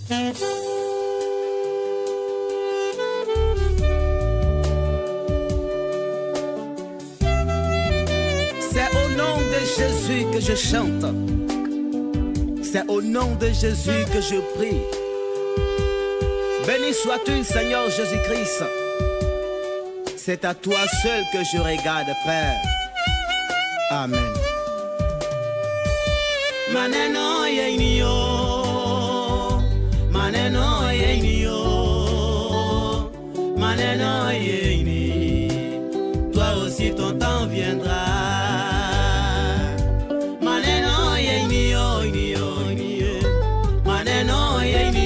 C'est au nom de Jésus que je chante. C'est au nom de Jésus que je prie. Béni sois-tu, Seigneur Jésus-Christ. C'est à toi seul que je regarde, Père. Amen. Maneno yenio, maneno yenio, maneno yeni. Toi aussi ton temps viendra. Maneno yenio, maneno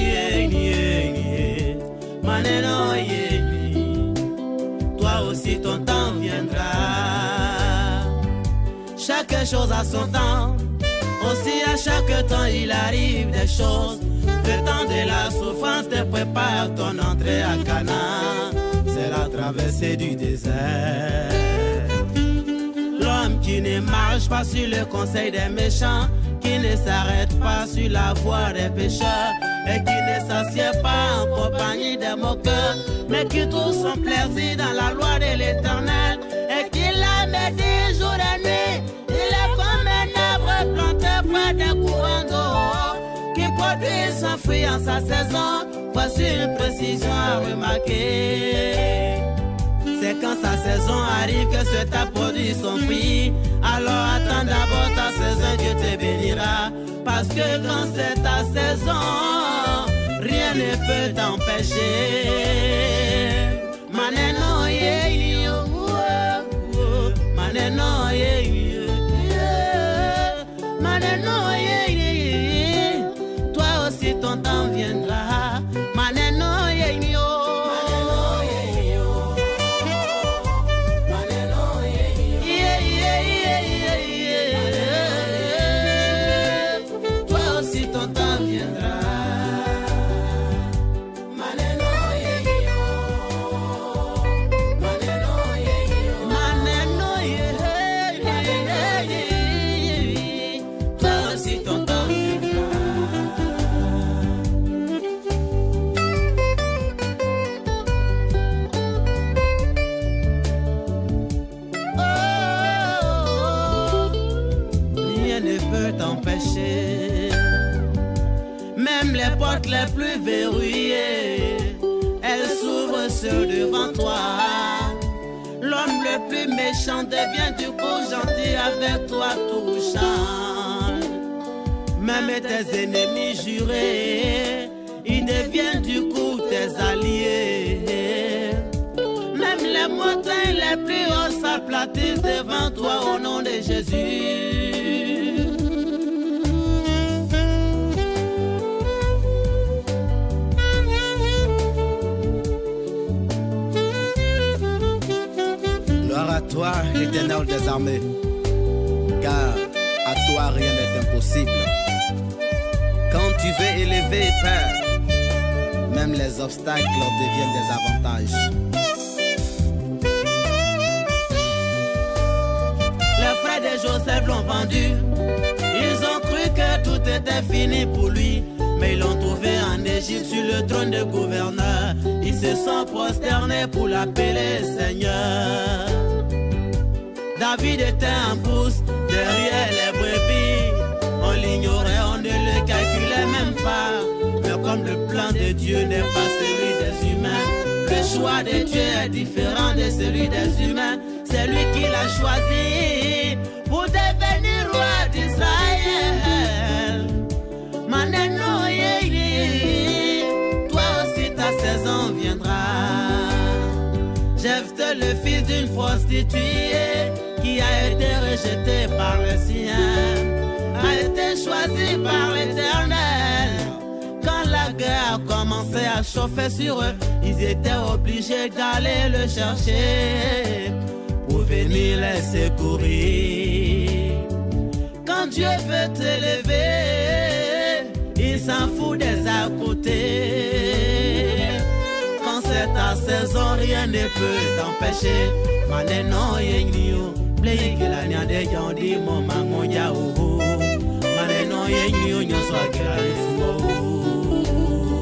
yeni, maneno yeni. Toi aussi ton temps viendra. Chaque chose a son temps. Aussi à chaque temps il arrive des choses. Le temps de la souffrance te prépare ton entrée à Canaan. C'est la traversée du désert. L'homme qui ne marche pas sur le conseil des méchants, qui ne s'arrête pas sur la voie des pécheurs, et qui ne s'assied pas en compagnie des moqueurs, mais qui trouve son plaisir dans la loi de l'Éternel, et qui la médite jour et nuit. Il est comme un arbre planté près d'un courant d'eau, qui produit son fruit en sa saison. Voici une précision à remarquer. C'est quand sa saison arrive que ce t'a produit son fruit. Alors attends d'abord ta saison, Dieu te bénira. Parce que quand c'est ta saison, rien ne peut t'empêcher. Maneno ye yo, maneno ye, maneno ye. Toi aussi ton temps viendra. Maneno ye yo. Même les portes les plus verrouillées, elles s'ouvrent sur devant toi. L'homme le plus méchant devient du coup gentil avec toi touchant. Même tes ennemis jurés, ils deviennent du coup tes alliés. Même les montagnes les plus hauts s'aplatissent devant toi au nom de Jésus. Gloire à toi, l'Éternel des armées, car à toi rien n'est impossible. Quand tu veux élever, Père, même les obstacles deviennent des avantages. Les frères de Joseph l'ont vendu. Ils ont cru que tout était fini pour lui, mais ils l'ont trouvé en Égypte sur le trône de gouverneur. Ils se sont prosternés pour l'appeler Seigneur. David était en pousse derrière les brebis. On l'ignorait, on ne le calculait même pas. Mais comme le plan de Dieu n'est pas celui des humains, le choix de Dieu est différent de celui des humains. C'est lui qui l'a choisi pour devenir roi d'Israël. Maneno ye, toi aussi ta saison viendra. Jephthé, le fils d'une prostituée, qui a été rejeté par le sien, a été choisi par l'Éternel. Quand la guerre a commencé à chauffer sur eux, ils étaient obligés d'aller le chercher pour venir les secourir. Quand Dieu veut t'élever, il s'en fout des à côté. Quand c'est ta saison, rien ne peut t'empêcher. Maneno yenio, play que la nya de jandi mo mangonya o. Maneno yenio nyo swagera ifo.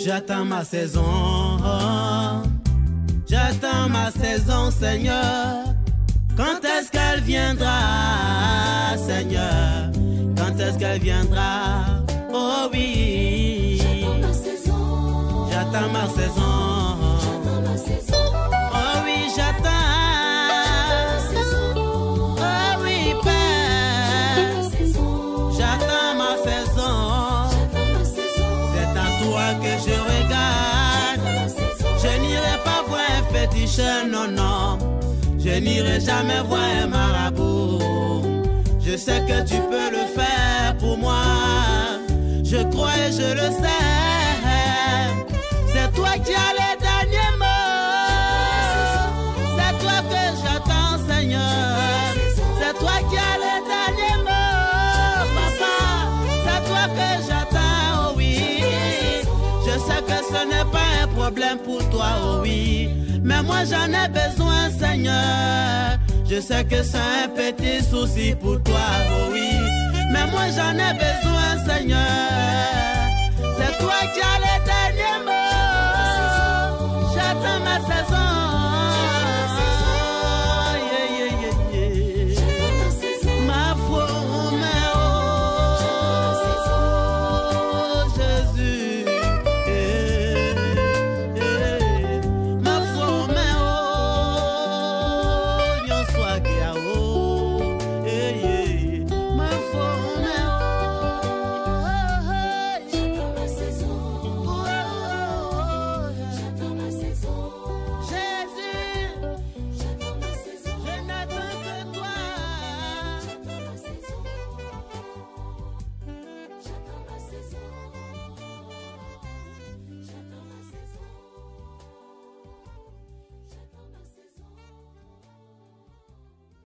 J'attends ma saison, j'attends ma saison, Seigneur. Quand est-ce qu'elle viendra, Seigneur? Quand est-ce qu'elle viendra? Oh oui, j'attends ma saison, j'attends ma saison. j'attends ma saison. Oh oui, j'attends. Oh oui, Père, j'attends ma saison. C'est à toi que je regarde. Je n'irai pas voir un féticheur, non, non. Je n'irai jamais voir un marabout. Je sais que tu peux le faire pour moi. Je crois et je le sais. C'est toi qui as les derniers mots. C'est toi que j'attends, Seigneur. C'est toi qui as les derniers mots, Papa. C'est toi que j'attends, oh oui. Je sais que ce n'est pas un problème pour toi, oh oui. Mais moi j'en ai besoin, Seigneur. Je sais que c'est un petit souci pour toi, oh oui. Mais moi j'en ai besoin, Seigneur. C'est toi qui as les derniers mots.